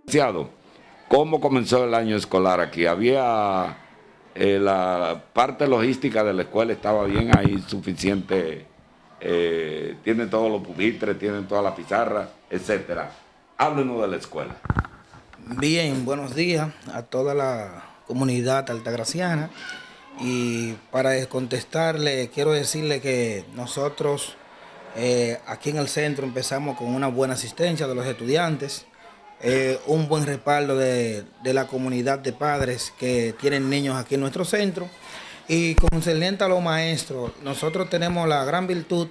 Licenciado, ¿cómo comenzó el año escolar aquí? ¿Había la parte logística de la escuela estaba bien ahí, suficiente? ¿Tienen todos los pupitres, tienen toda la pizarra, etcétera? Háblenos de la escuela. Bien, buenos días a toda la comunidad altagraciana. Y para contestarle, quiero decirle que nosotros aquí en el centro empezamos con una buena asistencia de los estudiantes, un buen respaldo de la comunidad de padres que tienen niños aquí en nuestro centro. Y concerniente a los maestros, nosotros tenemos la gran virtud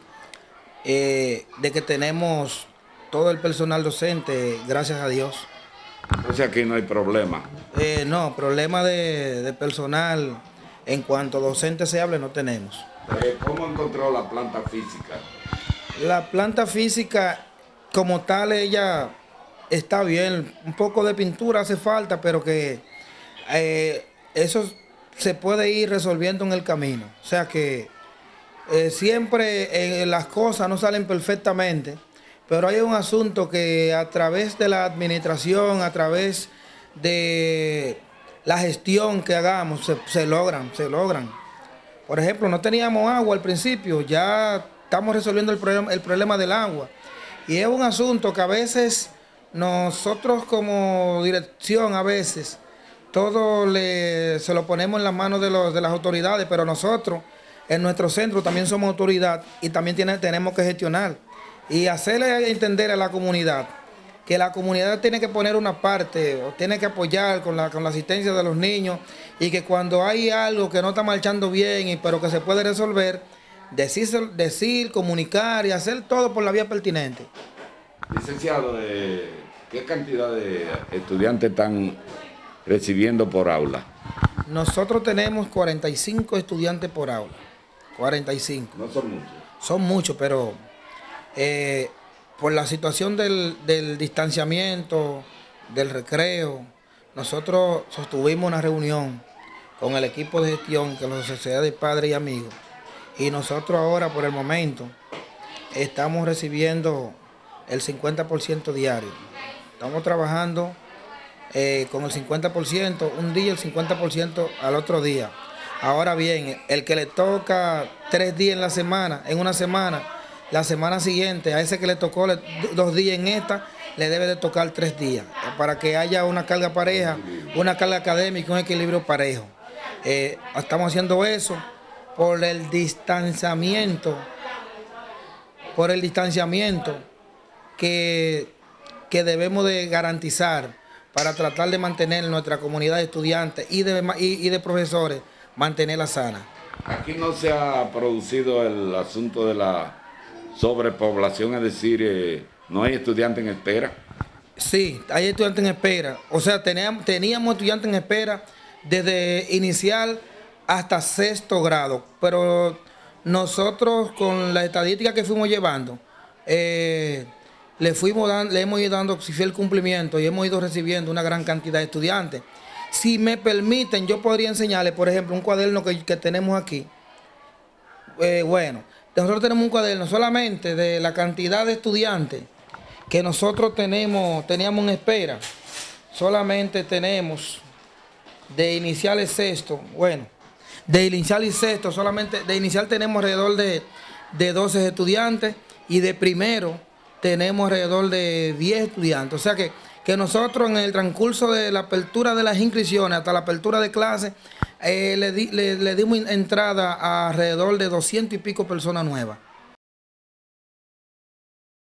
de que tenemos todo el personal docente, gracias a Dios. Entonces aquí no hay problema. No, problema de personal en cuanto a docentes se hable no tenemos. ¿Cómo encontró la planta física? La planta física como tal ella está bien, un poco de pintura hace falta, pero que eso se puede ir resolviendo en el camino. O sea que siempre las cosas no salen perfectamente, pero hay un asunto que a través de la administración, a través de la gestión que hagamos, se logran. Por ejemplo, no teníamos agua al principio, ya estamos resolviendo el problema del agua. Y es un asunto que a veces nosotros como dirección, a veces, todo se lo ponemos en las manos de las autoridades, pero nosotros en nuestro centro también somos autoridad y también tenemos que gestionar y hacerle entender a la comunidad que la comunidad tiene que poner una parte o tiene que apoyar con la asistencia de los niños y que cuando hay algo que no está marchando bien, pero que se puede resolver, decir, comunicar y hacer todo por la vía pertinente. Licenciado, ¿qué cantidad de estudiantes están recibiendo por aula? Nosotros tenemos 45 estudiantes por aula. 45. No son muchos. Son muchos, pero por la situación del distanciamiento, del recreo, nosotros sostuvimos una reunión con el equipo de gestión, con la Sociedad de Padres y Amigos, y nosotros ahora, por el momento, estamos recibiendo el 50% diario. Estamos trabajando con el 50% un día, el 50% al otro día. Ahora bien, el que le toca 3 días en una semana, la semana siguiente, a ese que le tocó 2 días en esta, le debe de tocar 3 días, para que haya una carga pareja, una carga académica, un equilibrio parejo. Estamos haciendo eso por el distanciamiento, que debemos de garantizar para tratar de mantener nuestra comunidad de estudiantes y de profesores, mantenerla sana. Aquí no se ha producido el asunto de la sobrepoblación, es decir, no hay estudiantes en espera. Sí, hay estudiantes en espera. O sea, teníamos estudiantes en espera desde inicial hasta 6º grado, pero nosotros con la estadística que fuimos llevando, le hemos ido dando fiel cumplimiento y hemos ido recibiendo una gran cantidad de estudiantes. Si me permiten, yo podría enseñarles, por ejemplo, un cuaderno que tenemos aquí. Bueno, nosotros tenemos un cuaderno solamente de la cantidad de estudiantes que nosotros teníamos en espera. Solamente tenemos de inicial y sexto, solamente de inicial tenemos alrededor de 12 estudiantes y de primero tenemos alrededor de 10 estudiantes. O sea que nosotros en el transcurso de la apertura de las inscripciones hasta la apertura de clases, le dimos entrada a alrededor de 200 y pico personas nuevas.